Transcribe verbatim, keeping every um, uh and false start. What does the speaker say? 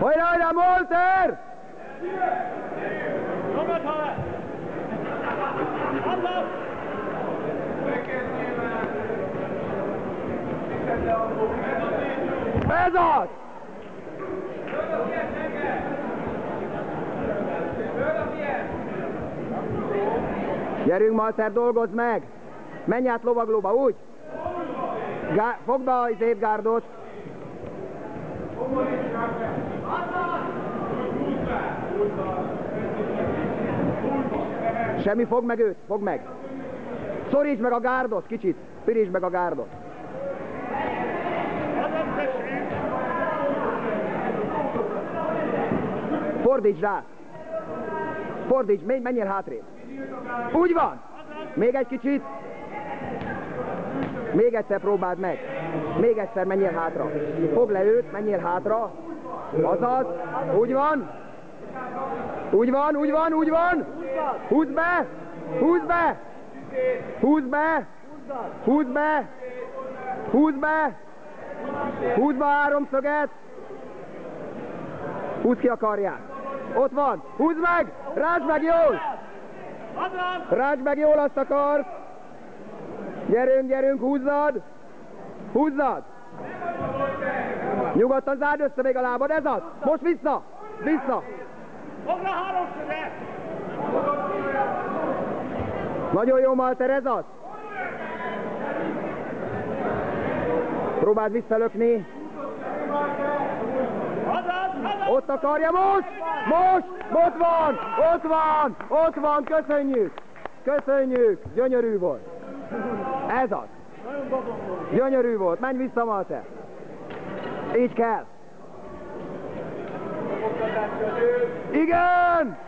Hajrá, hajrá, Molter! Ez az! Gyerünk, Malter, dolgozz meg! Menj át lovaglóba, úgy! Gá fogd be az évgárdot! Semmi, fogd meg őt, fogd meg! Szorítsd meg a gárdot, kicsit! Pirítsd meg a gárdot! Fordítsd rá! Fordítsd, menj, menjél hátrébb! Úgy van! Még egy kicsit! Még egyszer próbáld meg! Még egyszer menjél hátra! Fogd le őt, menjél hátra! Azaz! Úgy van! Úgy van, úgy van, úgy van! Húzd be! Húzd be! Húzd be! Húzd be! Húzd be! Húzd be a háromszöget! Húzd ki a karját! Ott van! Húzd meg! Rázd meg jól! Rázd meg jól azt a kart! Gyerünk, gyerünk, húzzad! Húzzad! Nyugodtan zárd össze még a lábad, ez az! Most vissza! Vissza! Fogd le háromszöget! Nagyon jó, Malter, ez az! Próbáld visszalökni! Ott akarja, most! Most! Ott van! Ott van! Ott van! Köszönjük! Köszönjük! Gyönyörű volt! Ez az! Gyönyörű volt! Menj vissza, Malter! Így kell! Igen!